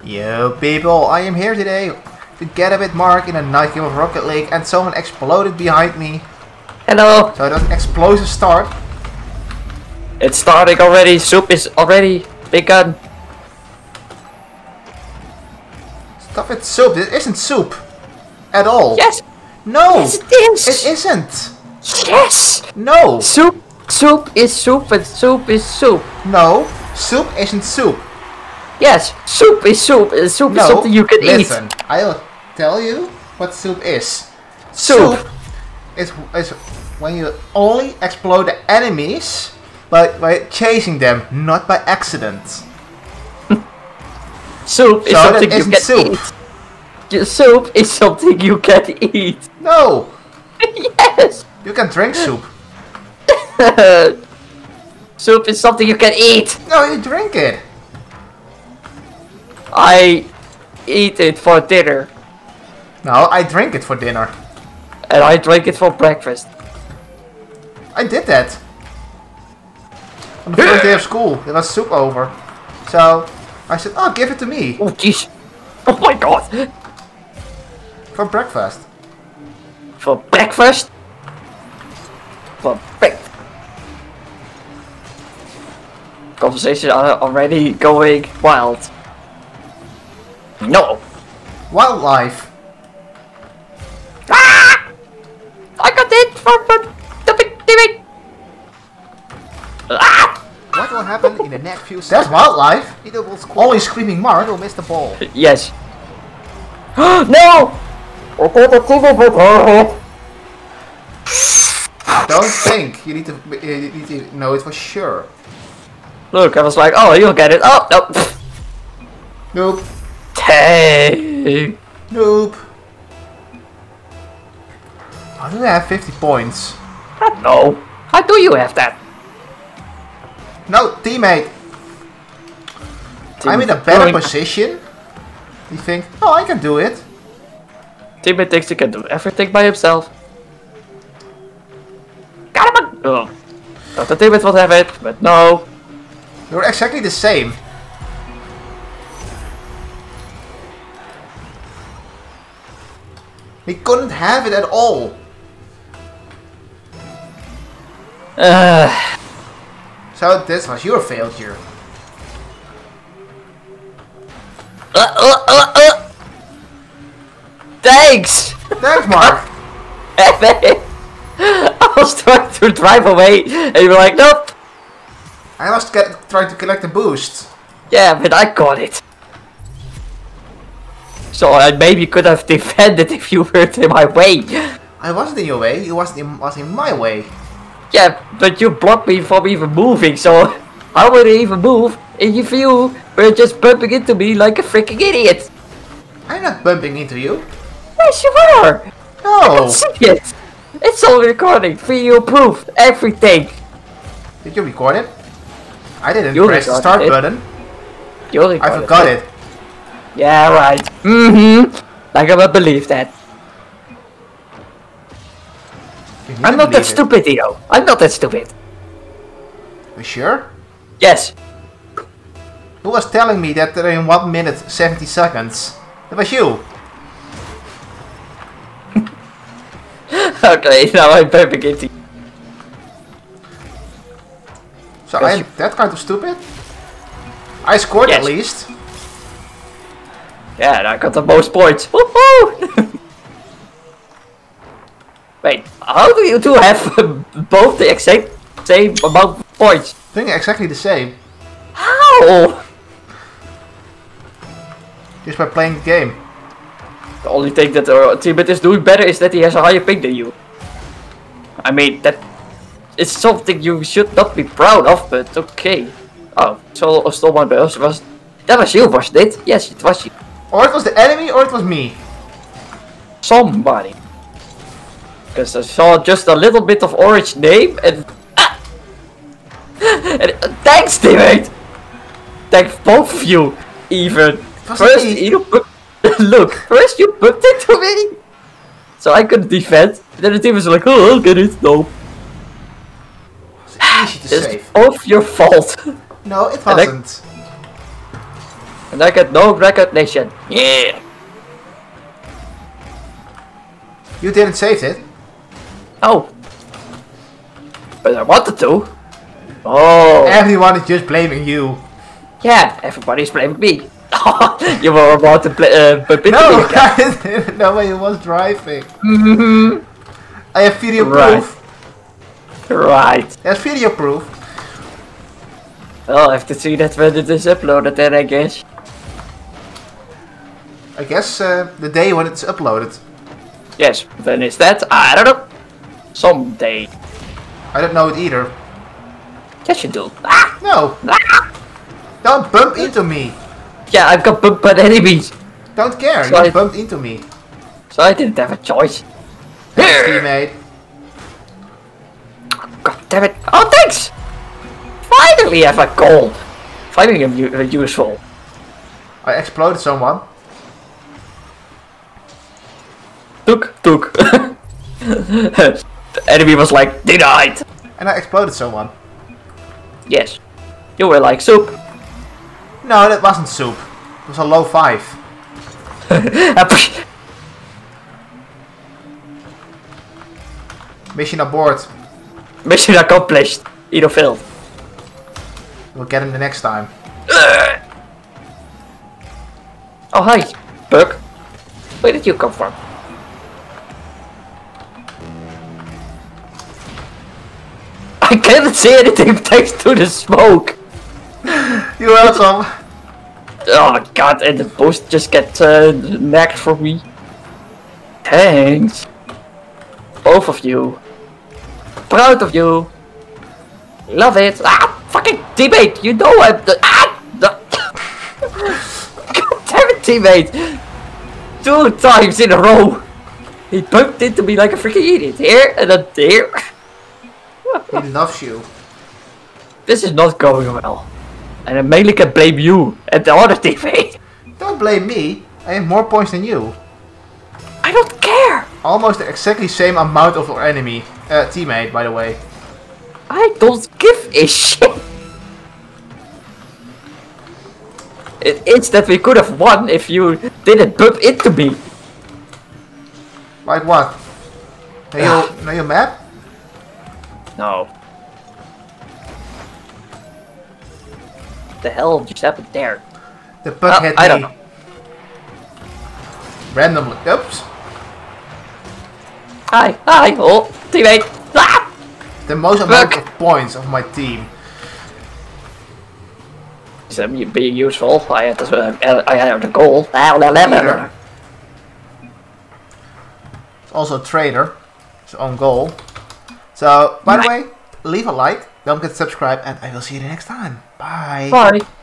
Yo people, I am here today to get a bit Mark in a night game of Rocket League and someone exploded behind me. Hello! So it was an explosive start. It's starting already, soup is already begun. Stop it, soup. This isn't soup. At all. Yes! No! Yes it is! It isn't! Yes! No! Soup is soup and soup is soup. No! Soup isn't soup. Yes, soup is soup and soup is something you can listen, I'll tell you what soup is. Soup is when you only explode the enemies by chasing them, not by accident. Soup is So something that you isn't can soup. eat. Soup is something you can eat. No! Yes! You can drink soup. Soup is something you can eat. No, you drink it. I eat it for dinner. No, I drink it for dinner. And I drink it for breakfast. I did that. On the first day of school, there was soup over. So, I said, oh, give it to me. Oh jeez. Oh my god. For breakfast. For breakfast? For breakfast. Conversations are already going wild. No. Wildlife. Ah! I got it from the beginning. Ah! What will happen in the next few That's seconds? wildlife. Either will score Only screaming Mark. or miss the ball. Yes. No! Don't think. You need to know it for sure. Look, I was like, oh, you'll get it. Oh, no. Nope. Dang. Nope. How do I have 50 points? No. How do you have that? No, teammate. I'm in a better position. You think, oh, I can do it. Teammate thinks he can do everything by himself. Got him! Oh. Thought the teammate would have it, but no. You're exactly the same. We couldn't have it at all. So this was your failure. Thanks! Thanks, Mark. I was trying to drive away, and you were like, nope. I was trying to collect a boost. Yeah, but I got it. So I maybe could have defended if you were in my way. I wasn't in your way. You was in my way. Yeah, but you blocked me from even moving, so how would I even move if you were just bumping into me like a freaking idiot? I'm not bumping into you. Yes, you are! No. See it! It's all recording, video proof, everything! Did you record it? I didn't You press the recorded start it. button. You I recorded forgot it. Yeah, right. Like I would believe that. You need I'm to not that believe it. stupid, Dio. I'm not that stupid. You sure? Yes. Who was telling me that they're in 1 minute 70 seconds? That was you. Okay, now I'm bumping into you. So I'm that kind of stupid? I scored at least. Yeah, and I got the most points. Woohoo! Wait, how do you two have both the exact same amount of points? Doing exactly the same. How? Just by playing the game. The only thing that our teammate is doing better is that he has a higher ping than you. I mean, that is something you should not be proud of, but okay. Oh, so stole one by us. That was you, wasn't it? Yes, it was you. Or it was the enemy, or it was me. Somebody. Because I saw just a little bit of orange name and... Ah! And thanks, teammate! Thanks both of you, even. First, you look, first you booked it to me! So I couldn't defend. Then the team was like, oh, I'll get it. No. It's easy to It's save. both your fault. No, it wasn't. And I get no recognition. Yeah! You didn't save it. Oh. But I wanted to. Oh. Everyone is just blaming you. Yeah, everybody's blaming me. You were about to play, bump into me No, again. I didn't know he was driving. I have video Right. proof. Right. There's video proof. Well, I have to see that when it is uploaded then, I guess. I guess the day when it's uploaded. Yes, when is that? I don't know. Someday. I don't know it either. Yes, you do. Ah! No, Ah! don't bump into me. Yeah, I've got bumped by the enemies. Don't care, Sorry. you bumped into me. So I didn't have a choice. Teammate. God damn it. Oh, thanks! Finally have a goal. Finally I'm useful. I exploded someone. Took. The enemy was like, denied. And I exploded someone. Yes. You were like, soup. No, that wasn't soup. It was a low 5. Mission abort. Mission accomplished. Either failed. We'll get him the next time. Oh, hi, Buck. Where did you come from? I can't see anything thanks to the smoke. You're welcome. Oh god, and the boost just gets nagged for me. Thanks. Both of you. Proud of you. Love it. Ah, fucking teammate, you know I'm the... Ah! God damn it, teammate. 2 times in a row. He bumped into me like a freaking idiot. Here and then there. He loves you. This is not going well. And I mainly can blame you and the other teammate. Don't blame me. I have more points than you. I don't care. Almost the exactly same amount of our enemy. Teammate, by the way. I don't give a shit. It's that we could have won if you didn't bump into me. Like what? Know your map? No. The hell just happened there? The bug hit I me. don't know. Randomly. Oops. Hi, oh, teammate. Ah! The most amount Bug. of points of my team. So me being useful, I had the goal. Leader. It's also a traitor. His own goal. So, by the way, leave a like, don't forget to subscribe, and I will see you the next time. Bye. Bye.